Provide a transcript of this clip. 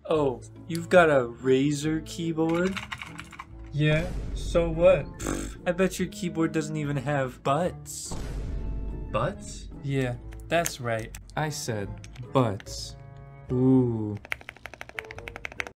Oh, you've got a RAZER keyboard? Yeah, so what? I bet your keyboard doesn't even have butts. Butts? Yeah, that's right. I said butts. Ooh,